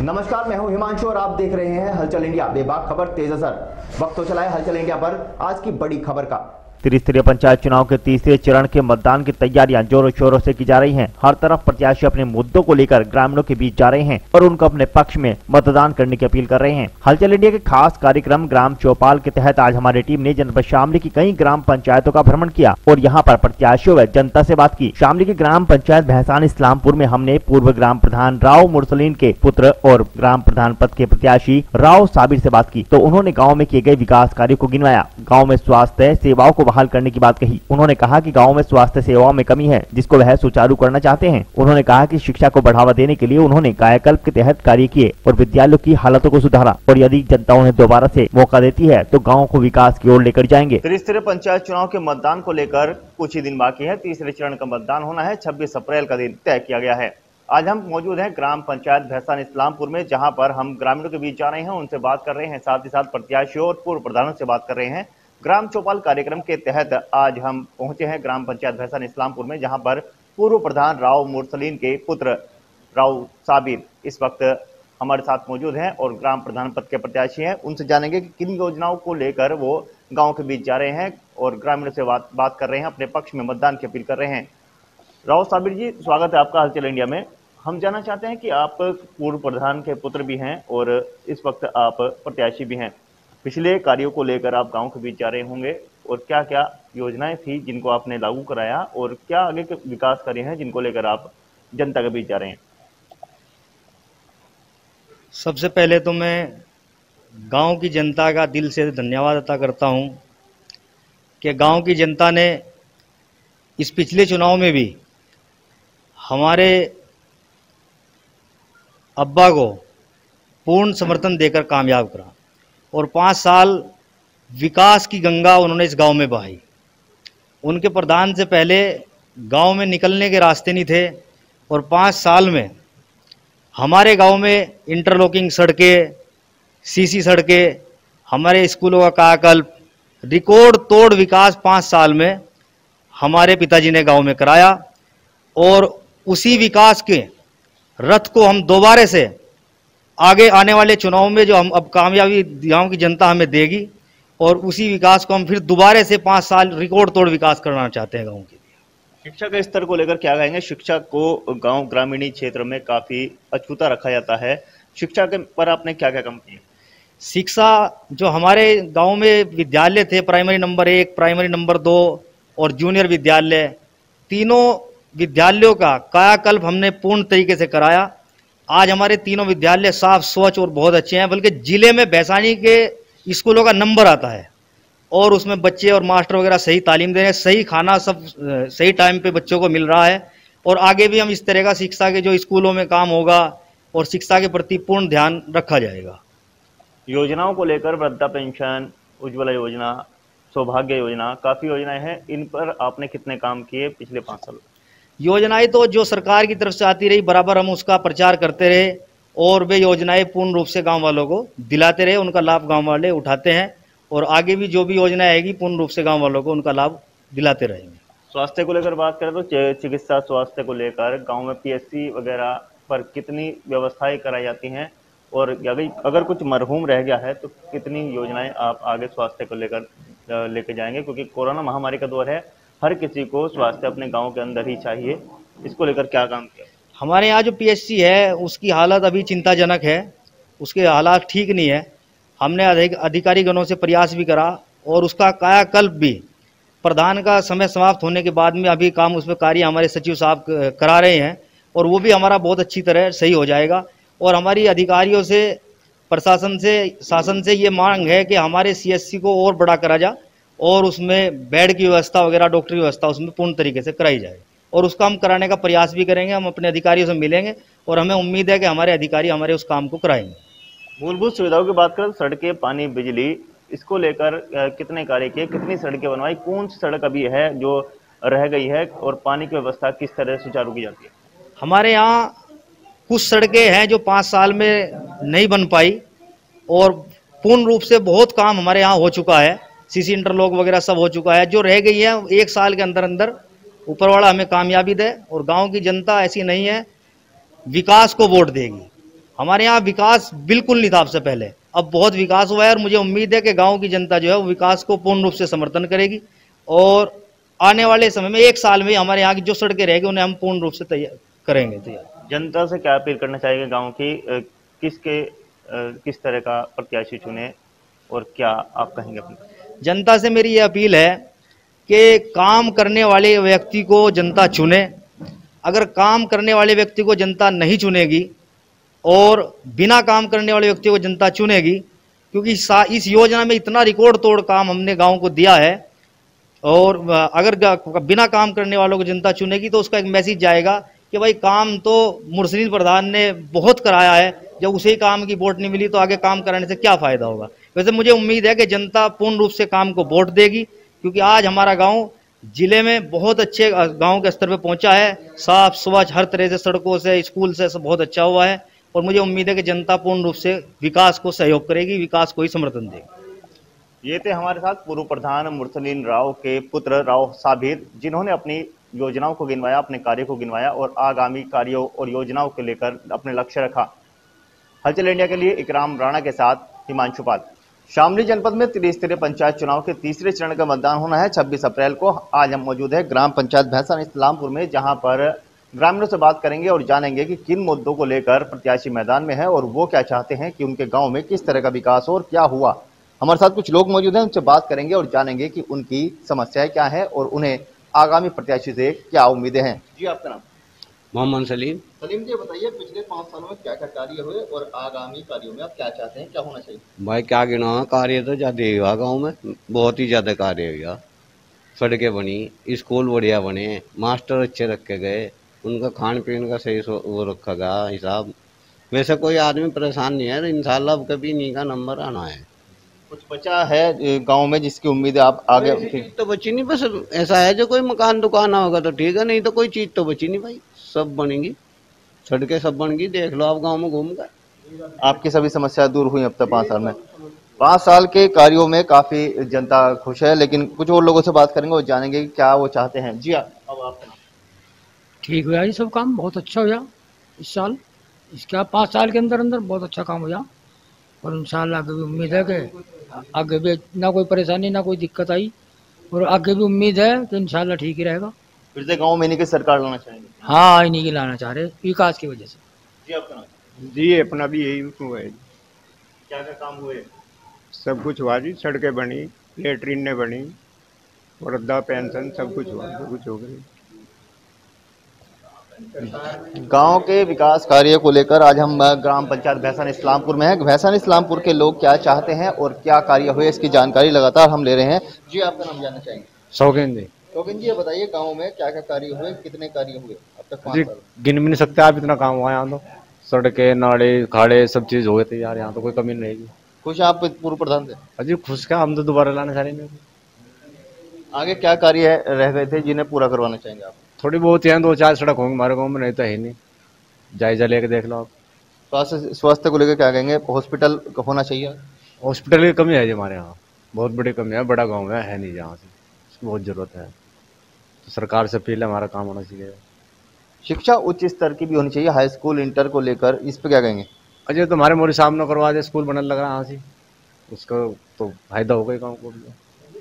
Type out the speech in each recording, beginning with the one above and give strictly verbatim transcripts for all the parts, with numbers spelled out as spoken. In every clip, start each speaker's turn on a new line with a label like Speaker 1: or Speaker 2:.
Speaker 1: नमस्कार, मैं हूं हिमांशु और आप देख रहे हैं हलचल इंडिया। बेबाक खबर तेज असर। वक्त तो चला है हलचल इंडिया पर आज की बड़ी खबर का। त्रिस्तरीय पंचायत चुनाव के तीसरे चरण के मतदान की तैयारियां जोरों शोरों से की जा रही हैं। हर तरफ प्रत्याशी अपने मुद्दों को लेकर ग्रामीणों के बीच जा रहे हैं और उनको अपने पक्ष में मतदान करने की अपील कर रहे हैं। हलचल इंडिया के खास कार्यक्रम ग्राम चौपाल के तहत आज हमारी टीम ने जनपद शामली की कई ग्राम पंचायतों का भ्रमण किया और यहाँ पर प्रत्याशियों व जनता से बात की। शामली की ग्राम पंचायत भैसान इस्लामपुर में हमने पूर्व ग्राम प्रधान राव मुरसलीन के पुत्र और ग्राम प्रधान पद के प्रत्याशी राव साबिर से बात की तो उन्होंने गाँव में किए गए विकास कार्यों को गिनवाया। गाँव में स्वास्थ्य सेवाओं को बहाल करने की बात कही। उन्होंने कहा कि गांव में स्वास्थ्य सेवाओं में कमी है जिसको वह सुचारू करना चाहते हैं। उन्होंने कहा कि शिक्षा को बढ़ावा देने के लिए उन्होंने कायाकल्प के तहत कार्य किए और विद्यालयों की हालतों को सुधारा और यदि जनता उन्हें दोबारा से मौका देती है तो गाँव को विकास की ओर लेकर जाएंगे। त्रिस्तरीय पंचायत चुनाव के मतदान को लेकर कुछ ही दिन बाकी है। तीसरे चरण का मतदान होना है। छब्बीस अप्रैल का दिन तय किया गया है। आज हम मौजूद हैं ग्राम पंचायत भैसान इस्लामपुर में, जहां पर हम ग्रामीणों के बीच जा रहे हैं, उनसे बात कर रहे हैं, साथ ही साथ प्रत्याशियों और पूर्व प्रधानों से बात कर रहे हैं। ग्राम चौपाल कार्यक्रम के तहत आज हम पहुंचे हैं ग्राम पंचायत भैसान इस्लामपुर में, जहां पर पूर्व प्रधान राव मुरसलीन के पुत्र राव साबिर इस वक्त हमारे साथ मौजूद हैं और ग्राम प्रधान पद के प्रत्याशी हैं। उनसे जानेंगे कि किन योजनाओं को लेकर वो गांव के बीच जा रहे हैं और ग्रामीणों से बात बात कर रहे हैं, अपने पक्ष में मतदान की अपील कर रहे हैं। राव साबिर जी, स्वागत है आपका हलचल इंडिया में। हम जानना चाहते हैं कि आप पूर्व प्रधान के पुत्र भी हैं और इस वक्त आप प्रत्याशी भी हैं। पिछले कार्यों को लेकर आप गांव के बीच जा रहे होंगे और क्या क्या योजनाएं थी जिनको आपने लागू कराया और क्या आगे के विकास कार्य हैं जिनको लेकर आप जनता के बीच जा रहे हैं।
Speaker 2: सबसे पहले तो मैं गांव की जनता का दिल से धन्यवाद अदा करता हूं कि गांव की जनता ने इस पिछले चुनाव में भी हमारे अब्बा को पूर्ण समर्थन देकर कामयाब करा और पाँच साल विकास की गंगा उन्होंने इस गांव में बहाई। उनके प्रधान से पहले गांव में निकलने के रास्ते नहीं थे और पाँच साल में हमारे गांव में इंटरलॉकिंग सड़कें, सीसी सड़कें, हमारे स्कूलों का कायाकल्प, रिकॉर्ड तोड़ विकास पाँच साल में हमारे पिताजी ने गांव में कराया और उसी विकास के रथ को हम दोबारा से आगे आने वाले चुनाव में जो हम अब कामयाबी गांव की जनता हमें देगी और उसी विकास को हम फिर दोबारा से पाँच साल रिकॉर्ड तोड़ विकास करना चाहते हैं गांव के लिए।
Speaker 1: शिक्षा के स्तर को लेकर क्या कहेंगे? शिक्षा को गांव ग्रामीणी क्षेत्र में काफी अछूता रखा जाता है। शिक्षा के पर आपने क्या क्या काम किए?
Speaker 2: शिक्षा जो हमारे गाँव में विद्यालय थे, प्राइमरी नंबर एक, प्राइमरी नंबर दो और जूनियर विद्यालय, तीनों विद्यालयों का कायाकल्प हमने पूर्ण तरीके से कराया। आज हमारे तीनों विद्यालय साफ, स्वच्छ और बहुत अच्छे हैं, बल्कि जिले में भैसानी के स्कूलों का नंबर आता है और उसमें बच्चे और मास्टर वगैरह सही तालीम दे रहे हैं, सही खाना सब सही टाइम पे बच्चों को मिल रहा है और आगे भी हम इस तरह का शिक्षा के जो स्कूलों में काम होगा और शिक्षा के प्रति पूर्ण ध्यान रखा जाएगा।
Speaker 1: योजनाओं को लेकर वृद्धा पेंशन, उज्ज्वला योजना, सौभाग्य योजना, काफी योजनाएं हैं, इन पर आपने कितने काम किए पिछले पाँच साल?
Speaker 2: योजनाएं तो जो सरकार की तरफ से आती रही बराबर हम उसका प्रचार करते रहे और वे योजनाएं पूर्ण रूप से गांव वालों को दिलाते रहे, उनका लाभ गांव वाले उठाते हैं और आगे भी जो भी योजना आएगी पूर्ण रूप से गांव वालों को उनका लाभ दिलाते रहेंगे।
Speaker 1: स्वास्थ्य को लेकर बात करें तो चिकित्सा स्वास्थ्य को लेकर गांव में पीएचसी वगैरह पर कितनी व्यवस्थाएं कराई जाती हैं और अगर कुछ मरहूम रह गया है तो कितनी योजनाएं आप आगे स्वास्थ्य को लेकर लेके जाएंगे? क्योंकि कोरोना महामारी का दौर है, हर किसी को स्वास्थ्य अपने गांव के अंदर ही चाहिए। इसको लेकर क्या काम किया?
Speaker 2: हमारे यहाँ जो पीएचसी है उसकी हालत अभी चिंताजनक है, उसके हालात ठीक नहीं है। हमने अधिकारी गणों से प्रयास भी करा और उसका कायाकल्प भी प्रधान का समय समाप्त होने के बाद में अभी काम उसमें कार्य हमारे सचिव साहब करा रहे हैं और वो भी हमारा बहुत अच्छी तरह सही हो जाएगा। और हमारी अधिकारियों से, प्रशासन से, शासन से ये मांग है कि हमारे सीएचसी को और बड़ा करा जाए और उसमें बेड की व्यवस्था वगैरह, डॉक्टर की व्यवस्था उसमें पूर्ण तरीके से कराई जाए और उसका हम कराने का प्रयास भी करेंगे। हम अपने अधिकारियों से मिलेंगे और हमें उम्मीद है कि हमारे अधिकारी हमारे उस काम को कराएंगे।
Speaker 1: मूलभूत सुविधाओं की बात करें, सड़कें, पानी, बिजली, इसको लेकर कितने कार्य किए, कितनी सड़कें बनवाई, कौन सी सड़क अभी है जो रह गई है और पानी की व्यवस्था किस तरह सुचारू की जाती है?
Speaker 2: हमारे यहाँ कुछ सड़कें हैं जो पाँच साल में नहीं बन पाई और पूर्ण रूप से बहुत काम हमारे यहाँ हो चुका है, सीसी इंटरलॉक वगैरह सब हो चुका है। जो रह गई है एक साल के अंदर अंदर ऊपर वाला हमें कामयाबी दे और गांव की जनता ऐसी नहीं है विकास को वोट देगी। हमारे यहाँ विकास बिल्कुल नहीं था आपसे पहले, अब बहुत विकास हुआ है और मुझे उम्मीद है कि गांव की जनता जो है वो विकास को पूर्ण रूप से समर्थन करेगी और आने वाले समय में एक साल में हमारे यहाँ की जो सड़कें रहेगी उन्हें हम पूर्ण रूप से तैयार करेंगे। तैयार
Speaker 1: जनता से क्या अपील करना चाहिए गांव की, अ, किसके अ, किस तरह का प्रत्याशी चुने और क्या आप कहेंगे अपनी?
Speaker 2: जनता से मेरी ये अपील है कि काम करने वाले व्यक्ति को जनता चुने। अगर काम करने वाले व्यक्ति को जनता नहीं चुनेगी और बिना काम करने वाले व्यक्ति को जनता चुनेगी, क्योंकि इस योजना में इतना रिकॉर्ड तोड़ काम हमने गांव को दिया है, और अगर बिना काम करने वालों को जनता चुनेगी तो उसका एक मैसेज जाएगा कि भाई काम तो मुर्शद प्रधान ने बहुत कराया है, जब उसे ही काम की वोट नहीं मिली तो आगे काम कराने से क्या फायदा होगा। वैसे मुझे उम्मीद है कि जनता पूर्ण रूप से काम को वोट देगी, क्योंकि आज हमारा गांव जिले में बहुत अच्छे गांव के स्तर पे पहुंचा है, साफ स्वच्छ हर तरह से, सड़कों से, स्कूल से सब बहुत अच्छा हुआ है और मुझे उम्मीद है कि जनता पूर्ण रूप से विकास को सहयोग करेगी, विकास को ही समर्थन देगी।
Speaker 1: ये थे हमारे साथ पूर्व प्रधान मुरसलीन राव के पुत्र राव साबिर, जिन्होंने अपनी योजनाओं को गिनवाया, अपने कार्य को गिनवाया और आगामी कार्यों और योजनाओं को लेकर अपने लक्ष्य रखा। हलचल इंडिया के लिए इकराम राणा के साथ हिमांशु पाल। शामली जनपद में त्रिस्तरीय पंचायत चुनाव के तीसरे चरण का मतदान होना है छब्बीस अप्रैल को। आज हम मौजूद है ग्राम पंचायत भैंसान इस्लामपुर में, जहां पर ग्रामीणों से बात करेंगे और जानेंगे कि किन मुद्दों को लेकर प्रत्याशी मैदान में है और वो क्या चाहते हैं कि उनके गांव में किस तरह का विकास और क्या हुआ। हमारे साथ कुछ लोग मौजूद हैं, उनसे बात करेंगे और जानेंगे कि उनकी समस्याएं क्या है और उन्हें आगामी प्रत्याशी से क्या उम्मीदें हैं। जी, आपका नाम?
Speaker 3: मोहम्मद सलीम।
Speaker 1: सलीम जी, बताइए पिछले पाँच सालों में क्या क्या कार्य हुए और आगामी कार्यों में आप क्या चाहते हैं, क्या होना चाहिए?
Speaker 3: भाई क्या गिना, कार्य तो ज्यादा हुआ गाँव में, बहुत ही ज्यादा कार्य हुआ। सड़कें बनी, स्कूल बढ़िया बने, मास्टर अच्छे रखे गए, उनका खान पीन का सही वो रखा गया हिसाब। वैसे कोई आदमी परेशान नहीं है, इंशाल्लाह अब कभी नहीं का नंबर आना है।
Speaker 1: कुछ बचा है गांव में जिसकी उम्मीद है आप आगे?
Speaker 3: तो बची नहीं, बस ऐसा है जो कोई मकान दुकान होगा तो ठीक है, नहीं तो कोई चीज तो बची नहीं भाई, सब बनेंगी, सड़कें सब बन गई, देख लो आप गांव में घूम कर।
Speaker 1: आपकी सभी समस्याएं दूर हुई अब तक पाँच साल में? पाँच साल के कार्यों में काफी जनता खुश है, लेकिन कुछ और लोगों से बात करेंगे और जानेंगे कि क्या वो चाहते हैं। जी, अब आप?
Speaker 4: ठीक हुआ, ये सब काम बहुत अच्छा हुआ इस साल, इसके पाँच साल के अंदर अंदर बहुत अच्छा काम हुआ और इंशाल्लाह आगे भी उम्मीद है कि आगे भी ना कोई परेशानी ना कोई दिक्कत आई और आगे भी उम्मीद है कि इंशाल्लाह ठीक ही रहेगा।
Speaker 1: फिर से गाँव में इन्हीं की सरकार लाना चाहेंगे?
Speaker 4: हाँ, इन्हीं की लाना चाह रहे विकास की वजह से।
Speaker 1: जी, आपका नाम?
Speaker 5: जी, अपना भी यही हुआ है।
Speaker 1: क्या क्या काम हुए?
Speaker 5: सब कुछ हुआ जी, सड़कें बनी, लेटरिन बनी, वृद्धा पेंशन सब कुछ हुआ, सब कुछ हो गई।
Speaker 1: गांव के विकास कार्य को लेकर आज हम ग्राम पंचायत भैंसान इस्लामपुर में हैं। भैंसान इस्लामपुर के लोग क्या चाहते हैं और क्या कार्य हुए, इसकी जानकारी लगातार हम ले रहे हैं। जी, आपका नाम जानना चाहेंगे?
Speaker 6: शौकीन जी।
Speaker 1: शौकीन जी, ये बताइए गांव में क्या क्या कार्य हुए, कितने कार्य हुए अब तक पाँच साल?
Speaker 6: गिन भी नहीं सकते आप, इतना काम हुआ यहाँ तो, सड़कें नाले खाड़े सब चीज हो गए थे यार, यहाँ तो कोई कमी नहीं रहेगी।
Speaker 1: खुश आप पूर्व प्रधान से?
Speaker 6: अजी खुश क्या, हम तो दोबारा लाने चाहेंगे।
Speaker 1: आगे क्या कार्य रह गए थे जिन्हें पूरा करवाना चाहेंगे आप?
Speaker 6: थोड़ी बहुत यहाँ दो चार सड़क होंगे हमारे गाँव में, नहीं तो है नहीं, जायजा लेके देख लो आप।
Speaker 1: स्वास्थ्य स्वास्थ्य को लेकर क्या कहेंगे? हॉस्पिटल होना चाहिए?
Speaker 6: हॉस्पिटल की कमी है जी हमारे यहाँ, बहुत बड़ी कमी है, बड़ा गाँव है, है नहीं जहाँ से, इसकी बहुत जरूरत है, तो सरकार से अपील है हमारा काम होना चाहिए।
Speaker 1: शिक्षा उच्च स्तर की भी होनी चाहिए, हाई स्कूल इंटर को लेकर, इस पे क्या कहेंगे?
Speaker 6: अजय तुम्हारे मोरी सामने करवा दे, स्कूल बनने लग रहा है यहाँ से, उसका तो फायदा होगा गाँव को भी।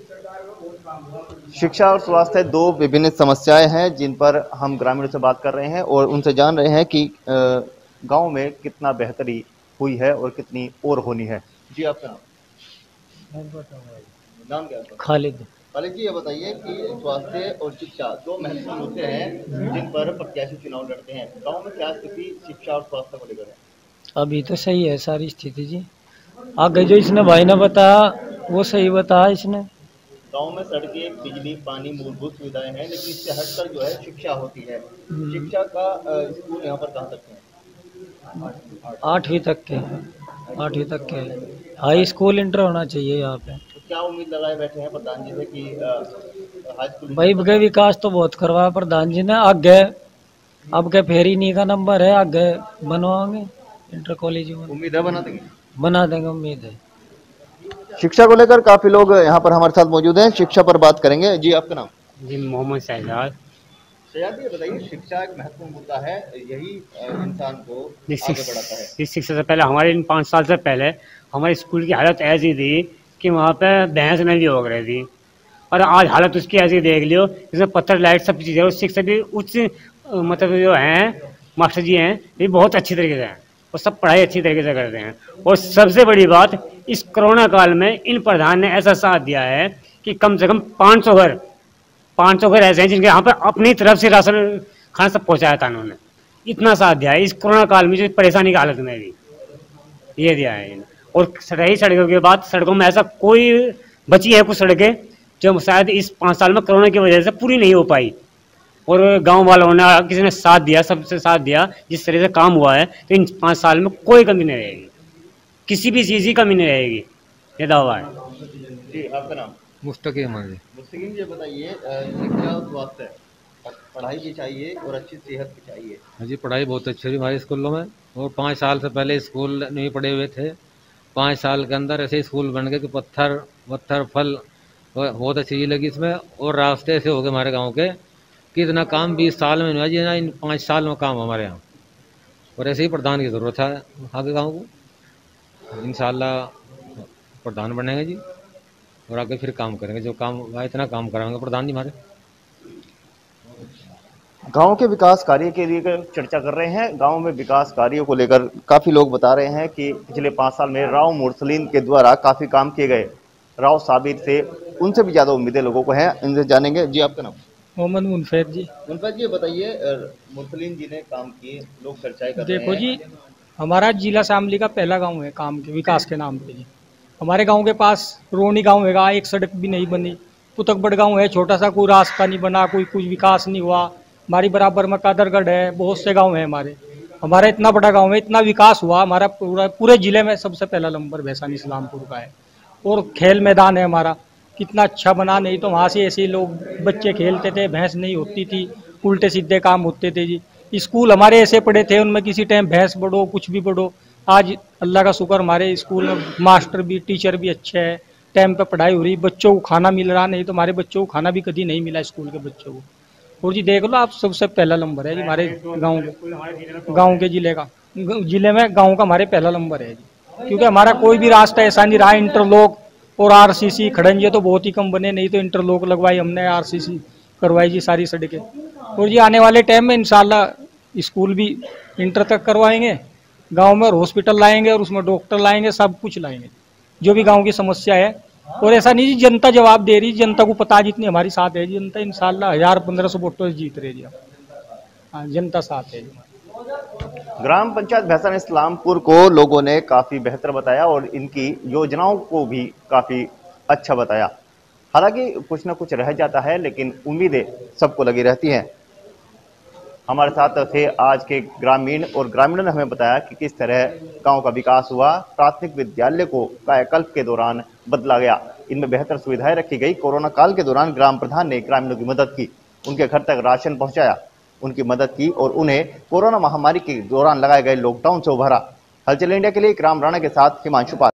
Speaker 1: शिक्षा और स्वास्थ्य दो विभिन्न समस्याएं हैं जिन पर हम ग्रामीणों से बात कर रहे हैं और उनसे जान रहे हैं कि गांव में कितना बेहतरी हुई है और कितनी और होनी है। जी, आपका नाम? नाम क्या है?
Speaker 4: खालिद।
Speaker 1: खालिद जी, ये बताइए कि स्वास्थ्य और शिक्षा दो महत्वपूर्ण मुद्दे हैं जिन पर प्रत्याशी चुनाव लड़ते हैं। गांव में क्या स्थिति शिक्षा और स्वास्थ्य को लेकर है?
Speaker 4: अभी तो सही है सारी स्थिति जी, आगे जो इसने भाई ने बताया वो सही बताया इसने।
Speaker 1: गांव में सड़कें, बिजली, पानी, मूलभूत सुविधाएं हैं, लेकिन इससे हटकर जो है शिक्षा होती है। शिक्षा का स्कूल यहाँ पर कहाँ तक है?
Speaker 4: आठवीं तक के, आठवीं तक के हाई स्कूल इंटर होना चाहिए यहाँ पे।
Speaker 1: तो क्या उम्मीद लगाए बैठे हैं प्रधान जी से कि हाई स्कूल?
Speaker 4: भाई बगे विकास तो बहुत करवाया प्रधान जी ने, आगे अब के फेरी नहीं का नंबर है, आगे बनवाएंगे इंटर कॉलेज में।
Speaker 1: उम्मीद है बना देंगे?
Speaker 4: बना देंगे, उम्मीद है।
Speaker 1: शिक्षा को लेकर काफी लोग यहाँ पर हमारे साथ मौजूद हैं, शिक्षा पर बात करेंगे। जी, आपका नाम?
Speaker 7: जी, मोहम्मद शहजाद।
Speaker 1: सजाद ये बताइए, शिक्षा एक महत्वपूर्ण मुद्दा है, यही अ, इंसान को
Speaker 7: जी,
Speaker 1: आगे
Speaker 7: शिक्ष-
Speaker 1: बढ़ाता है।
Speaker 7: इस शिक्षा से पहले हमारे इन पाँच साल से पहले हमारे स्कूल की हालत ऐसी थी कि वहाँ पे भैंस नहीं भी हो रही थी, और आज हालत उसकी ऐसी देख लियो, इसमें पत्थर लाइट सब चीज़ें, और शिक्षक भी उच्च अ, मतलब जो हैं मास्टर जी हैं, ये बहुत अच्छी तरीके से हैं और सब पढ़ाई अच्छी तरीके से करते हैं। और सबसे बड़ी बात, इस कोरोना काल में इन प्रधान ने ऐसा साथ दिया है कि कम से कम पाँच सौ घर पाँच सौ घर ऐसे हैं जिनके यहाँ पर अपनी तरफ से राशन खाना सब पहुँचाया था उन्होंने। इतना साथ दिया है इस कोरोना काल में, जो परेशानी की हालत में भी ये दिया है। और रही सड़कों की बात, सड़कों में ऐसा कोई बची है कुछ सड़कें जो शायद इस पाँच साल में कोरोना की वजह से पूरी नहीं हो पाई, और गांव वालों ने किसी ने साथ दिया, सबसे साथ दिया, जिस तरह से काम हुआ है, तो इन पाँच साल में कोई कमी नहीं रहेगी, किसी भी चीज़ की कमी नहीं रहेगी, ये दावा है।
Speaker 1: जी, आपका नाम?
Speaker 8: मुस्तकीम है जी।
Speaker 1: मुस्तकीम, ये बताइए, अ, शिक्षा और स्वास्थ्य, पढ़ाई भी चाहिए और अच्छी सेहत भी चाहिए।
Speaker 8: हाँ जी, पढ़ाई बहुत अच्छी हुई हमारे स्कूलों में, और पाँच साल से पहले स्कूल नहीं पढ़े हुए थे। पाँच साल के अंदर ऐसे स्कूल बन गए कि पत्थर पत्थर फल बहुत अच्छी चीज़ लगी इसमें। और रास्ते ऐसे हो गए हमारे गांव के कि इतना काम बीस साल में नहीं हुआ जी, ना इन पाँच साल में काम हमारे यहाँ। और ऐसे ही प्रधान की ज़रूरत है आगे गाँव को। इंशाल्लाह प्रधान बनेंगे जी, और आगे फिर काम करेंगे, जो काम हुआ इतना काम कराएंगे प्रधान जी हमारे।
Speaker 1: गांव के विकास कार्य के लिए चर्चा कर रहे हैं। गांव में विकास कार्यों को लेकर काफी लोग बता रहे हैं कि पिछले पाँच साल में राव मुरसलीन के द्वारा काफी काम किए गए। राव साबिर से उनसे भी ज्यादा उम्मीदें लोगों को हैं, इनसे जानेंगे। जी, आपका नाम?
Speaker 9: मोहम्मद मुनफैद जी।
Speaker 1: मुनफैद जी, बताइए, मुरसलीन जी ने काम किए, लोग चर्चाएं कर रहे हैं।
Speaker 9: देखो जी, हमारा जिला शामली का पहला गांव है काम के विकास के नाम पे जी। हमारे गांव के पास रोनी गांव हैगा, एक सड़क भी नहीं बनी। पुतकबड़ गांव है, छोटा सा, कोई रास्ता नहीं बना, कोई कुछ विकास नहीं हुआ। हमारी बराबर में कादरगढ़ है, बहुत से गांव है हमारे। हमारा इतना बड़ा गांव है, इतना विकास हुआ हमारा, पूरा पूरे जिले में सबसे पहला नंबर भैसानी इस्लामपुर का है। और खेल मैदान है हमारा, कितना अच्छा बना। नहीं तो वहाँ से ऐसे ही लोग बच्चे खेलते थे, भैंस नहीं होती थी, उल्टे सीधे काम होते थे जी। स्कूल हमारे ऐसे पड़े थे, उनमें किसी टाइम भैंस बढ़ो कुछ भी बढ़ो। आज अल्लाह का शुक्र, हमारे स्कूल में मास्टर भी टीचर भी अच्छे हैं, टाइम पे पढ़ाई हो रही, बच्चों को खाना मिल रहा। नहीं तो हमारे बच्चों को खाना भी कभी नहीं मिला स्कूल के बच्चों को। और जी देख लो आप, सबसे पहला नंबर है जी हमारे गाँव के गाँव के जिले का जिले में गाँव का हमारे पहला नंबर है जी। क्योंकि हमारा कोई भी रास्ता ऐसा नहीं रहा। इंटरलॉक और आरसीसी खड़ंजे तो बहुत ही कम बने, नहीं तो इंटरलॉक लगवाई हमने, आरसीसी करवाई जी सारी सड़कें। और जी आने वाले टाइम में इंशाल्लाह स्कूल भी इंटर तक करवाएंगे, गांव में हॉस्पिटल लाएंगे और उसमें डॉक्टर लाएंगे, सब कुछ लाएंगे जो भी गांव की समस्या है। और ऐसा नहीं जी, जनता जवाब दे रही, जनता को पता जितनी हमारी साथ है, जनता इंशाल्लाह हजार पंद्रह सौ वोटों से जीत रही जी। हाँ, जनता साथ है जी।
Speaker 1: ग्राम पंचायत भैसानी इस्लामपुर को लोगों ने काफी बेहतर बताया और इनकी योजनाओं को भी काफी अच्छा बताया। हालांकि कुछ ना कुछ रह जाता है, लेकिन उम्मीदें सबको लगी रहती हैं। हमारे साथ थे आज के ग्रामीण, और ग्रामीणों ने हमें बताया कि किस तरह गांव का विकास हुआ। प्राथमिक विद्यालय को कायाकल्प के दौरान बदला गया, इनमें बेहतर सुविधाएं रखी गई। कोरोना काल के दौरान ग्राम प्रधान ने ग्रामीणों की मदद की, उनके घर तक राशन पहुंचाया, उनकी मदद की और उन्हें कोरोना महामारी के दौरान लगाए गए लॉकडाउन से उभारा। हलचल इंडिया के लिए इकराम राणा के साथ हिमांशु पाल।